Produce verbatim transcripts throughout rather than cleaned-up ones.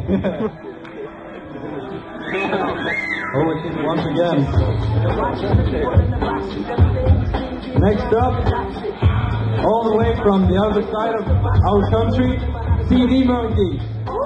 Oh, once again. Next up, all the way from the other side of our country, T V Monkeys.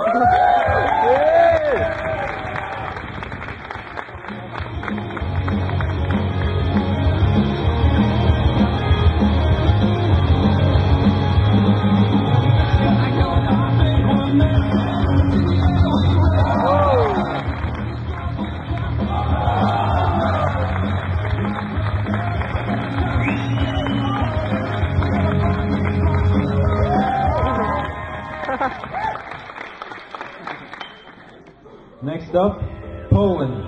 Next up, Poland.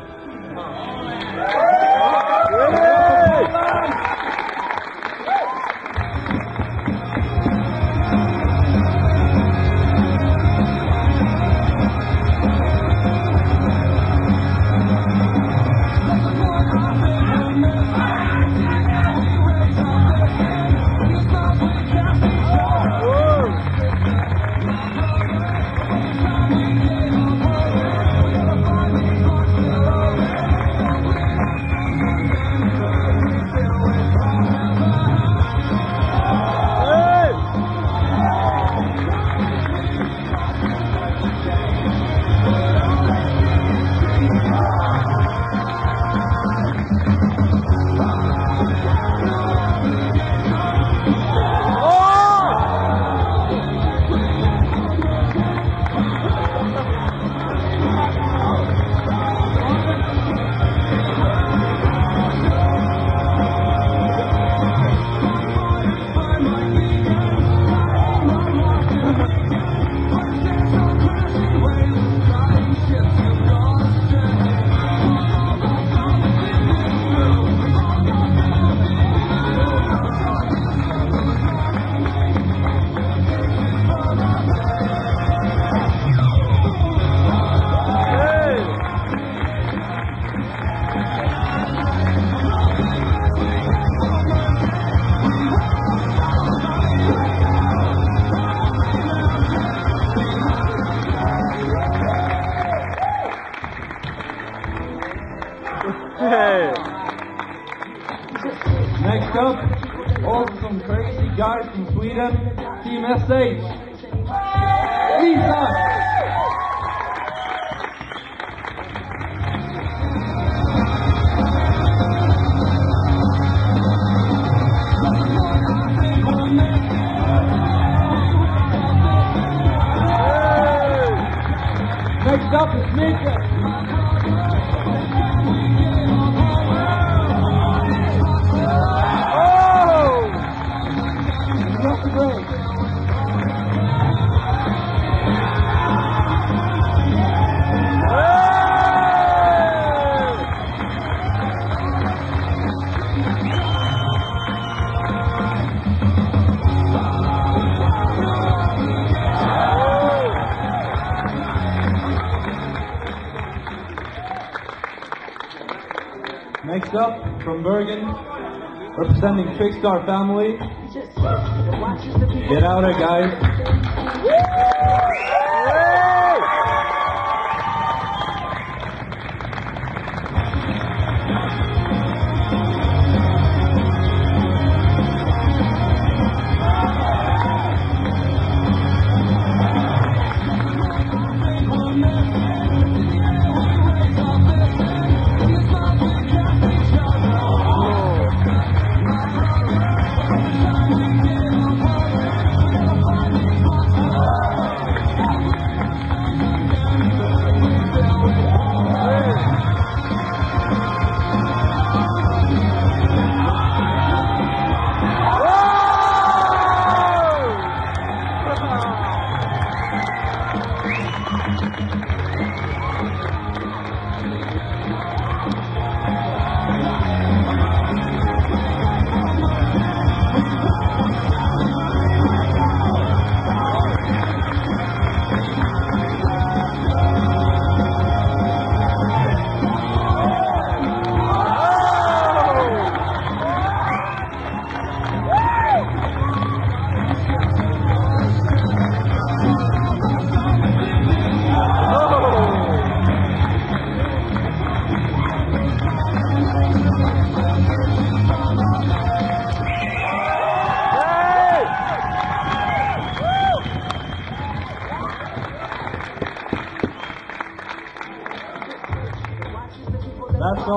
Next up, also some crazy guys from Sweden, Team S H. Lisa! Next up is Mika. Next up, from Bergen, representing Trickstar Family. Get out there, guys.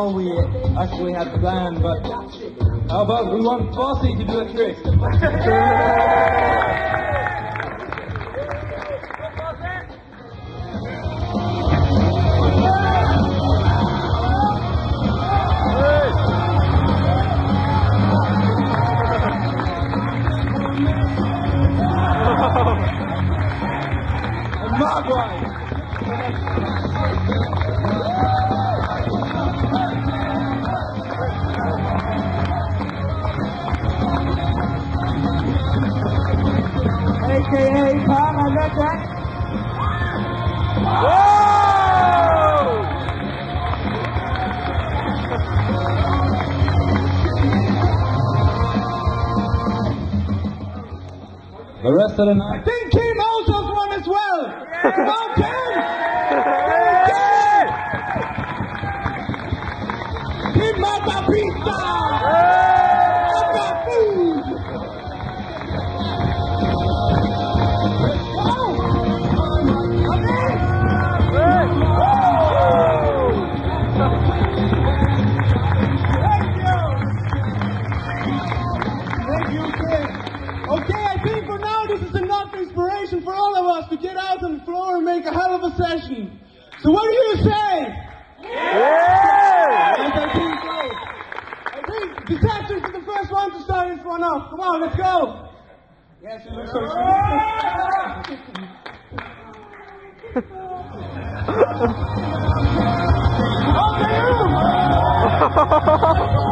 all we actually had planned, but how about we want Fossey to do a trick? Maguire! A K A Pam and Jack. Whoa! The rest of the night. I think Kim also won as well. Come on, Kim! Kim Mata Pizza! Mata Food! Okay, I think for now this is enough inspiration for all of us to get out on the floor and make a hell of a session. So what do you say? Yeah! Yes, I think so. I think Detachers is the first one to start this one off. Come on, let's go. Yes, it looks so sweet. Okay, you!